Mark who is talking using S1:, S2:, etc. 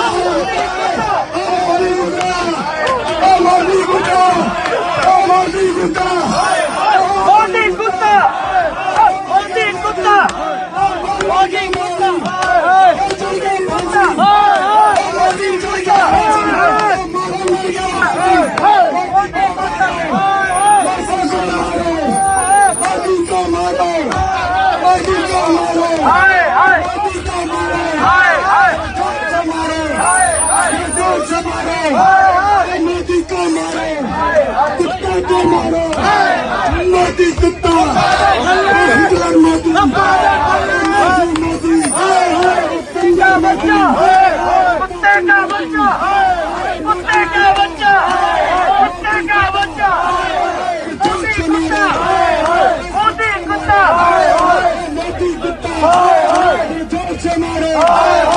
S1: मोदी को मारो, कुत्ते को मारो, मोदी कुत्ता, हिटलर मोदी, मोदी,
S2: का बच्चा, कुत्ते का बच्चा, कुत्ते का बच्चा, कुत्ते का बच्चा, मोदी कुत्ता, मोदी कुत्ता,
S1: मोदी कुत्ता, जोर से मारो।